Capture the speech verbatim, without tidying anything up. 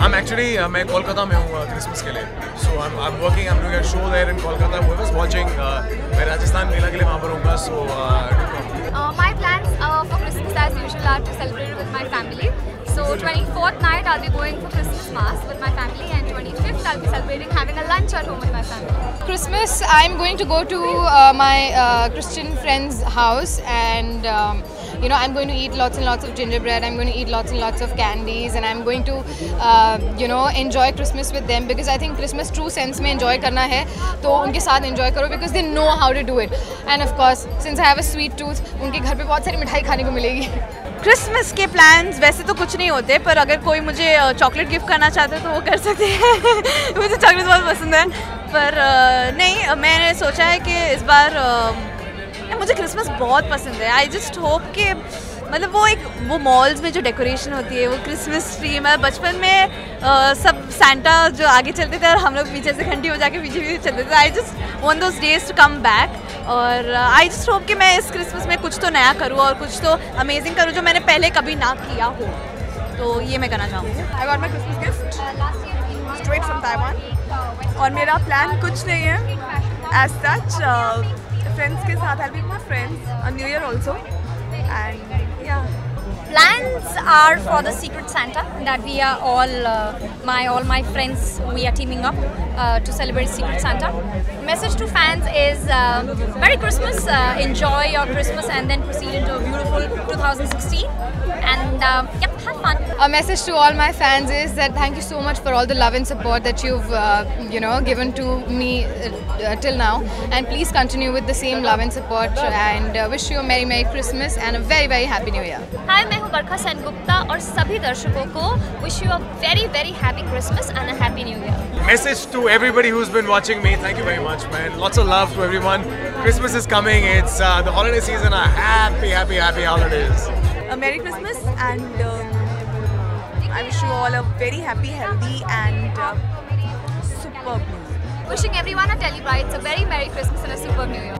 I'm actually uh, मैं कोलकाता में हूँ क्रिसमस के लिए. So I'm I'm working. I'm doing a show there in Kolkata. Whoever's watching, uh, मैं राजस्थान मेला के लिए वहाँ पर हूँगा. So uh, uh, my plans uh, for Christmas as usual are to celebrate with my family. So twenty-fourth night I'll be going for Christmas mass with my family, and twenty-fifth I'll be celebrating having a lunch at home with my family. Christmas I'm going to go to uh, my uh, Christian friend's house, and um, you know I'm going to eat lots and lots of gingerbread. I'm going to eat lots and lots of candies, and I'm going to uh, you know enjoy Christmas with them, because I think Christmas true sense में enjoy करना है तो उनके साथ enjoy करो, because they know how to do it. And of course since I have a sweet tooth, उनके घर पे बहुत सारी मिठाई खाने को मिलेगी. क्रिसमस के प्लान्स वैसे तो कुछ नहीं होते, पर अगर कोई मुझे चॉकलेट गिफ्ट करना चाहता है तो वो कर सकते हैं. मुझे चॉकलेट बहुत पसंद है, पर नहीं, मैंने सोचा है कि इस बार मुझे क्रिसमस बहुत पसंद है. आई जस्ट होप कि मतलब वो एक वो मॉल्स में जो डेकोरेशन होती है, वो क्रिसमस ट्री, मतलब बचपन में आ, सब सैंटा जो आगे चलते थे और हम लोग पीछे से घंटी बजा के पीछे पीछे चलते थे. I just want those days to come back, और आई जस्ट होप कि मैं इस क्रिसमस में कुछ तो नया करूँ और कुछ तो अमेजिंग करूँ जो मैंने पहले कभी ना किया हो. तो ये मैं करना चाहूँगी. I got my Christmas gift straight from Taiwan, और मेरा प्लान कुछ नहीं है एज सच. फ्रेंड्स के साथ I will be my friends on new year also, and या Plans are for the Secret Santa, that we are all uh, my all my friends, we are teaming up uh, to celebrate Secret Santa. Message to fans is uh, Merry Christmas, uh, enjoy your Christmas, and then proceed into a beautiful two thousand sixteen, and uh, yep, have fun. A message to all my fans is that thank you so much for all the love and support that you've uh, you know given to me uh, till now, and please continue with the same love and support, and uh, wish you a merry merry Christmas and a very very happy new year. Hi, मैं हूँ बरखा सेनगुप्ता, और सभी दर्शकों को wish you a very very happy Christmas and a happy new year. Message to everybody who's been watching me. Thank you very much, man. Lots of love to everyone. Christmas is coming. It's uh, the holiday season. A happy, happy, happy holidays. a Merry Christmas, and uh, I wish you all a very happy, healthy, and uh, superb. Wishing everyone a Telebrides a very merry Christmas and a super new year.